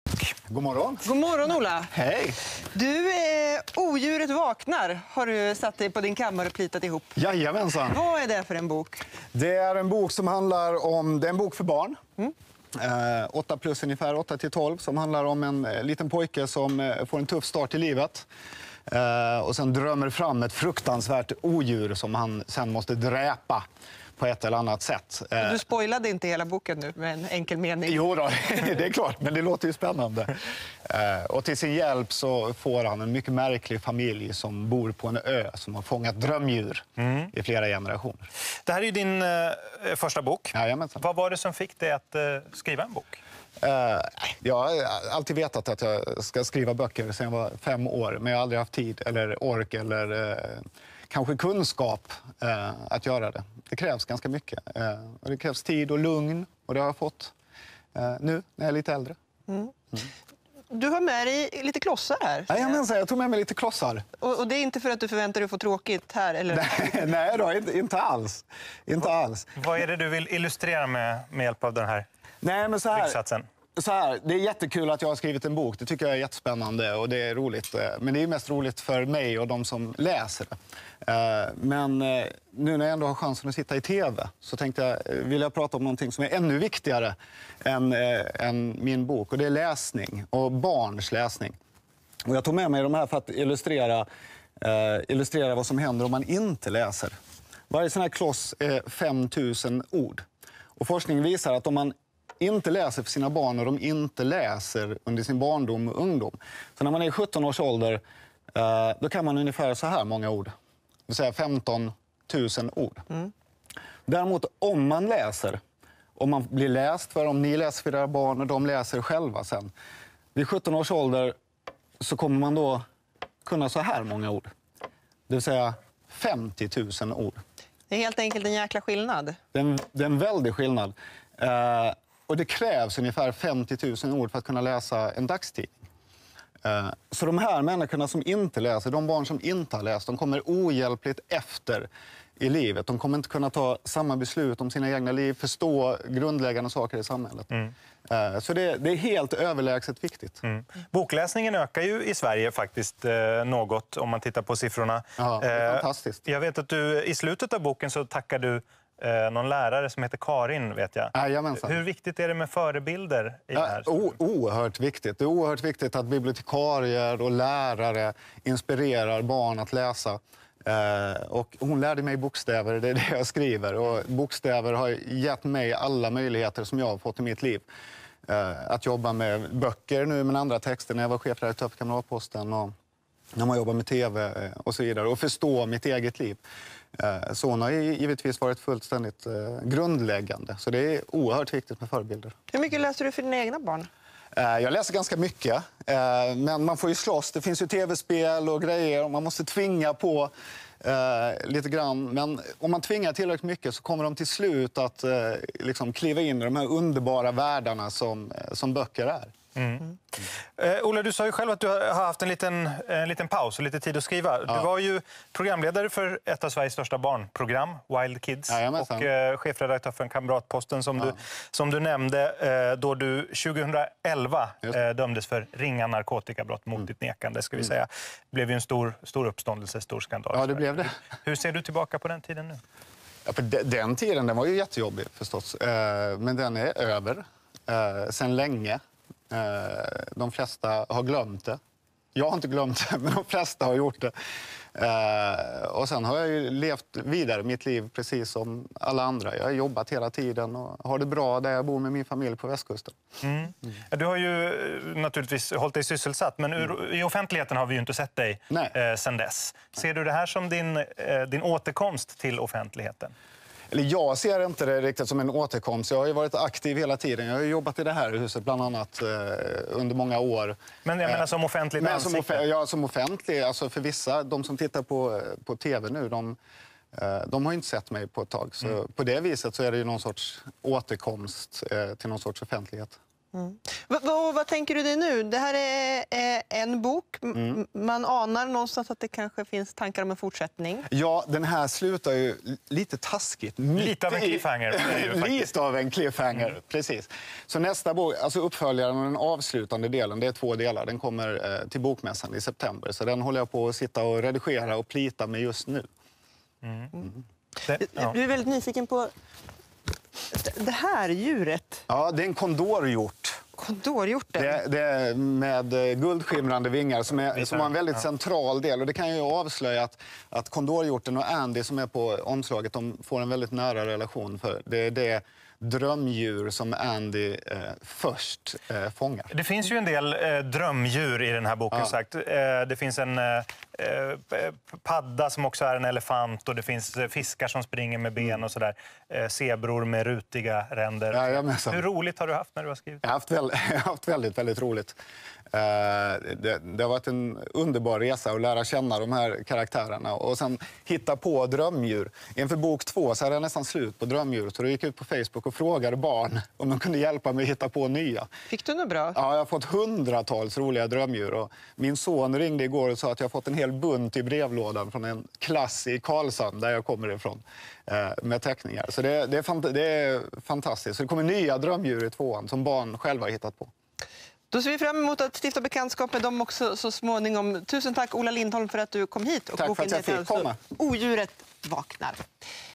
God morgon. God morgon, Ola. Hej. Du, Odjuret vaknar har du satt dig på din kammare och plitat ihop. Jajamensan. Vad är det för en bok? Det är en bok som handlar om... Det är en bok för barn. 8 plus ungefär, 8 till 12, som handlar om en liten pojke som får en tuff start i livet. Och sen drömmer fram ett fruktansvärt odjur som han sen måste dräpa på ett eller annat sätt. Du spoilade inte hela boken nu med en enkel mening. Jo då, det är klart, men det låter ju spännande. Och till sin hjälp så får han en mycket märklig familj som bor på en ö som har fångat drömdjur i flera generationer. Det här är ju din första bok. Jajamensan. Vad var det som fick dig att skriva en bok? Jag har alltid vetat att jag ska skriva böcker sedan jag var 5 år, men jag har aldrig haft tid eller ork eller kanske kunskap att göra det. Det krävs ganska mycket. Och det krävs tid och lugn, och det har jag fått nu när jag är lite äldre. Du har med dig lite klossar här. Jajamensan, jag tog med mig lite klossar. Och det är inte för att du förväntar dig att få tråkigt här? Eller? Nej då, inte alls. Inte alls. Vad är det du vill illustrera med hjälp av den här byggsatsen? Så här, det är jättekul att jag har skrivit en bok. Det tycker jag är jättespännande och det är roligt. Men det är mest roligt för mig och de som läser det. Men nu när jag ändå har chansen att sitta i tv så tänkte jag, vill jag prata om någonting som är ännu viktigare än min bok. Och det är läsning och barns läsning. Och jag tog med mig de här för att illustrera vad som händer om man inte läser. Varje sån här kloss är 5000 ord. Och forskning visar att om man inte läser för sina barn och de inte läser under sin barndom och ungdom. Så när man är i 17 års ålder då kan man ungefär så här många ord. Det vill säga 15 000 ord. Däremot om man läser, om man blir läst för, om ni läser för era barn och de läser själva sen. Vid 17 års ålder så kommer man då kunna så här många ord. Det vill säga 50 000 ord. Det är helt enkelt en jäkla skillnad. Det är en väldig skillnad. Och det krävs ungefär 50 000 ord för att kunna läsa en dagstidning. Så de här människorna som inte läser, de barn som inte har läst, de kommer ohjälpligt efter i livet. De kommer inte kunna ta samma beslut om sina egna liv, förstå grundläggande saker i samhället. Så det är helt överlägset viktigt. Bokläsningen ökar ju i Sverige faktiskt något om man tittar på siffrorna. Ja, det är fantastiskt. Jag vet att du i slutet av boken så tackar du någon lärare som heter Karin, vet jag. Jajamensan. Hur viktigt är det med förebilder i det här? Oerhört viktigt. Det är oerhört viktigt att bibliotekarier och lärare inspirerar barn att läsa. Och hon lärde mig bokstäver, det är det jag skriver. Och bokstäver har gett mig alla möjligheter som jag har fått i mitt liv. Att jobba med böcker nu, med andra texter när jag var chefredaktör för Kamratposten och när man jobbar med tv och så vidare. Och förstå mitt eget liv. Så hon har givetvis varit fullständigt grundläggande. Så det är oerhört viktigt med förebilder. Hur mycket läser du för dina egna barn? Jag läser ganska mycket, men man får ju slåss. Det finns ju tv-spel och grejer och man måste tvinga på lite grann. Men om man tvingar tillräckligt mycket så kommer de till slut att liksom kliva in i de här underbara världarna som böcker är. Ola, du sa ju själv att du har haft en liten paus och lite tid att skriva. Du var ju programledare för ett av Sveriges största barnprogram, Wild Kids. Jajamensan. Och chefredaktör för Kamratposten som du nämnde, då du 2011 dömdes för ringa narkotikabrott mot ditt nekande, ska vi säga. Det blev ju en stor uppståndelse, stor skandal. Ja, det blev det. Hur ser du tillbaka på den tiden nu? Ja, på den tiden, den var ju jättejobbig förstås. Men den är över sedan länge. De flesta har glömt det. Jag har inte glömt det, men de flesta har gjort det. Och sen har jag ju levt vidare mitt liv precis som alla andra. Jag har jobbat hela tiden och har det bra där jag bor med min familj på västkusten. Du har ju naturligtvis hållit dig sysselsatt, men i offentligheten har vi ju inte sett dig sedan dess. Ser du det här som din återkomst till offentligheten? Eller jag ser inte det riktigt som en återkomst. Jag har ju varit aktiv hela tiden. Jag har jobbat i det här huset bland annat under många år. Men jag menar som offentligt ansikte? Som offentlig. Alltså för vissa, de som tittar på tv nu, de har inte sett mig på ett tag. Så på det viset så är det ju någon sorts återkomst till någon sorts offentlighet. Vad tänker du dig nu? Det här är en bok. Man anar någonstans att det kanske finns tankar om en fortsättning. Ja, den här slutar ju lite taskigt. Lite av en cliffhanger. Lite av en cliffhanger, precis. Så nästa bok, alltså uppföljaren och den avslutande delen, det är 2 delar. Den kommer till bokmässan i september. Så den håller jag på att sitta och redigera och plita med just nu. Du är väldigt nyfiken på det här djuret. Ja, det är en kondorhjort. Kondorhjorten. Det är med guldskimrande vingar som har en väldigt central del. Och det kan ju avslöja att kondorhjorten och Andy som är på omslaget, de får en väldigt nära relation. För det är det drömdjur som Andy först fångar. Det finns ju en del drömdjur i den här boken. Sagt. Det finns en padda som också är en elefant och det finns fiskar som springer med ben och sådär. Zebror med rutiga ränder. Hur roligt har du haft när du har skrivit? Jag har haft väldigt, väldigt roligt. Det har varit en underbar resa att lära känna de här karaktärerna och sen hitta på drömdjur. Inför bok 2 så hade jag nästan slut på drömdjur, så jag gick ut på Facebook och frågade barn om de kunde hjälpa mig att hitta på nya. Fick du något bra? Ja, jag har fått hundratals roliga drömdjur. Och min son ringde igår och sa att jag har fått en hel bunt i brevlådan från en klass i Karlshamn där jag kommer ifrån med teckningar. Så det är fantastiskt. Så det kommer nya drömdjur i 2:an som barn själva har hittat på. Då ser vi fram emot att stifta bekantskap med dem också så småningom. Tusen tack Ola Lindholm för att du kom hit. Och tack för att jag fick komma. Odjuret vaknar.